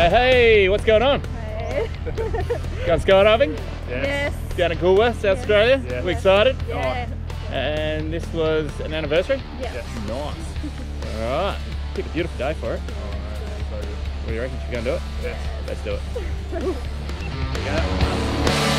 Hey, what's going on? Hey. Going skydiving? Yes. Down in Coolwest, South Australia? Yeah. We excited? Yeah. And this was an anniversary? Yeah. Nice. Alright. Pick a beautiful day for it. What do you reckon? Should we go and do it? Yes. Let's do it. There you go.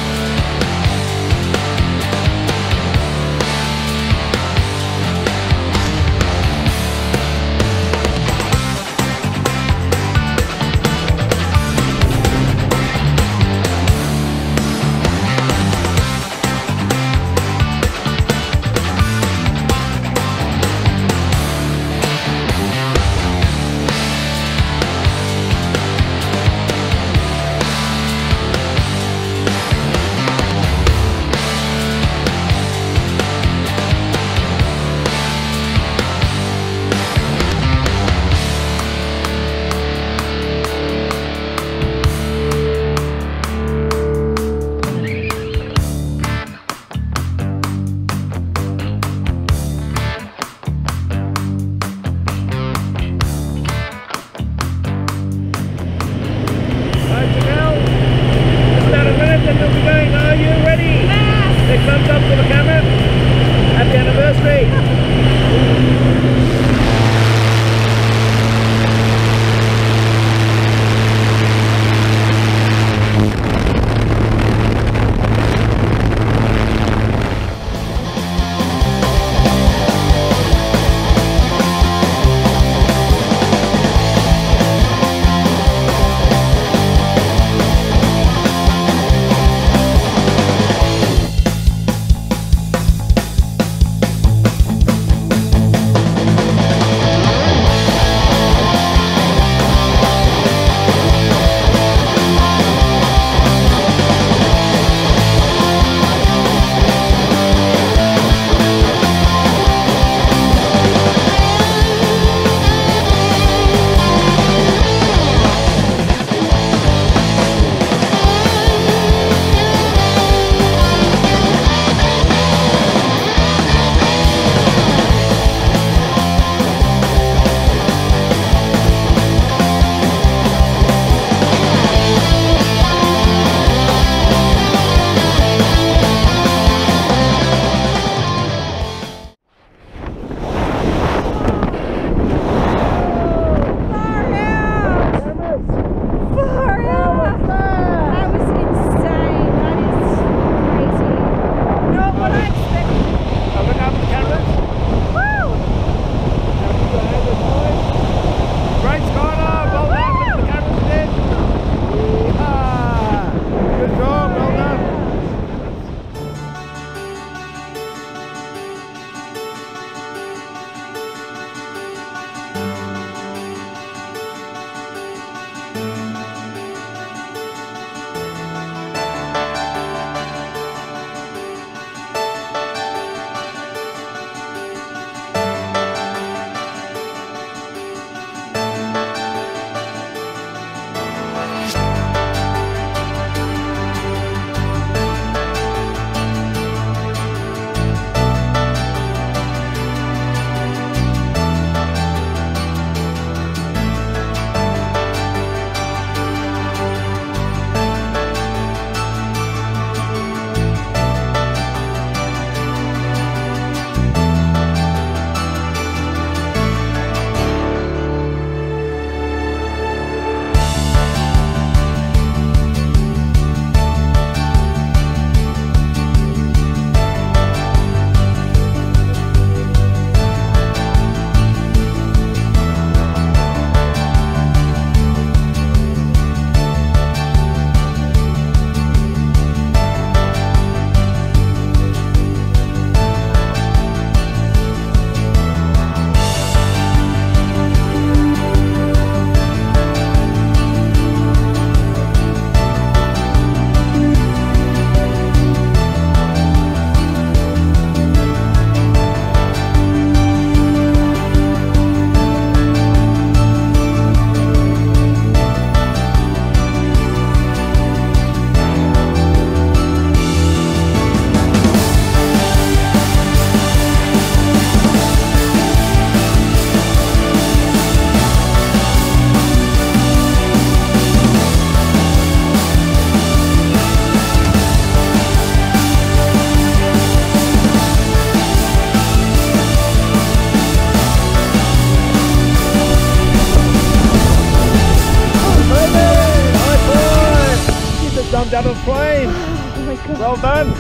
double plane. Oh my God. Well done.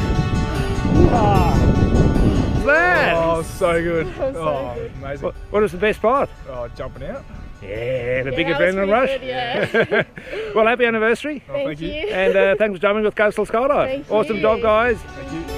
What's that? Oh, so good. That was so Oh, good. amazing. What was the best part? Oh, jumping out. Yeah, the big that was adrenaline pretty rush. good, yeah. Well, happy anniversary. Oh, Thank you. And thanks for jumping with Coastal Skydive. Thank Awesome you. job, guys. Thank you.